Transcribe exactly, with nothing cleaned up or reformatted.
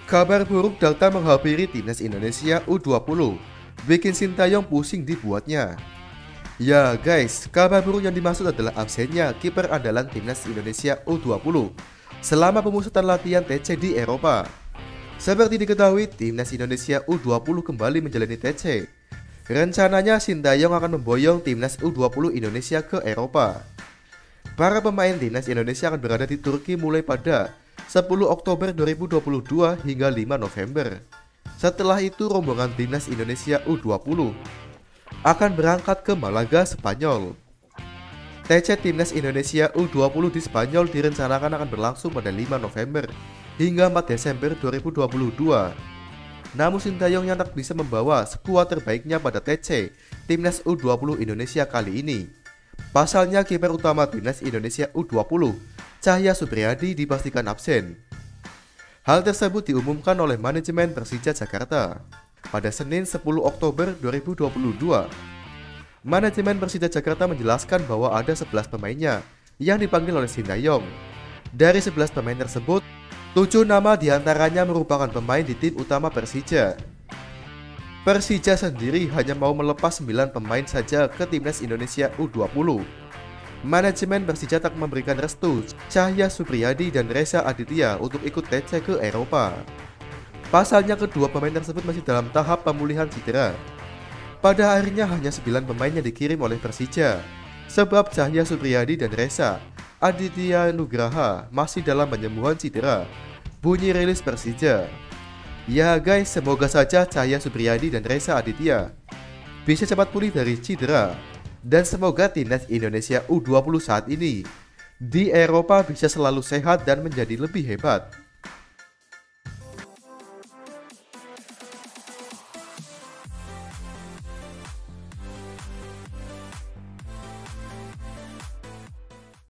Kabar buruk datang menghampiri timnas Indonesia U dua puluh, bikin Sintayong pusing dibuatnya. Ya guys, kabar buruk yang dimaksud adalah absennya kiper andalan timnas Indonesia U dua puluh selama pemusatan latihan T C di Eropa. Seperti diketahui, timnas Indonesia U dua puluh kembali menjalani T C. Rencananya Sintayong akan memboyong timnas U dua puluh Indonesia ke Eropa. Para pemain timnas Indonesia akan berada di Turki mulai pada sepuluh Oktober dua ribu dua puluh dua hingga lima November. Setelah itu rombongan timnas Indonesia U dua puluh akan berangkat ke Malaga, Spanyol. T C timnas Indonesia U dua puluh di Spanyol direncanakan akan berlangsung pada lima November hingga empat Desember dua ribu dua puluh dua. Namun Sintayong yang tak bisa membawa skuad terbaiknya pada T C timnas U dua puluh Indonesia kali ini. Pasalnya kiper utama timnas Indonesia U dua puluh, Cahya Supriyadi, dipastikan absen. Hal tersebut diumumkan oleh manajemen Persija Jakarta pada Senin sepuluh Oktober dua ribu dua puluh dua. Manajemen Persija Jakarta menjelaskan bahwa ada sebelas pemainnya yang dipanggil oleh Sintayong. Dari sebelas pemain tersebut, tujuh nama diantaranya merupakan pemain di tim utama Persija. Persija sendiri hanya mau melepas sembilan pemain saja ke timnas Indonesia U dua puluh. Manajemen Persija tak memberikan restu Cahya Supriyadi dan Reza Aditya untuk ikut T C ke Eropa. Pasalnya kedua pemain tersebut masih dalam tahap pemulihan cedera. Pada akhirnya hanya sembilan pemain yang dikirim oleh Persija, sebab Cahya Supriyadi dan Reza Aditya Nugraha masih dalam penyembuhan cedera, bunyi rilis Persija. Ya guys, semoga saja Cahya Supriyadi dan Reza Aditya bisa cepat pulih dari cedera. Dan semoga timnas Indonesia U dua puluh saat ini di Eropa bisa selalu sehat dan menjadi lebih hebat.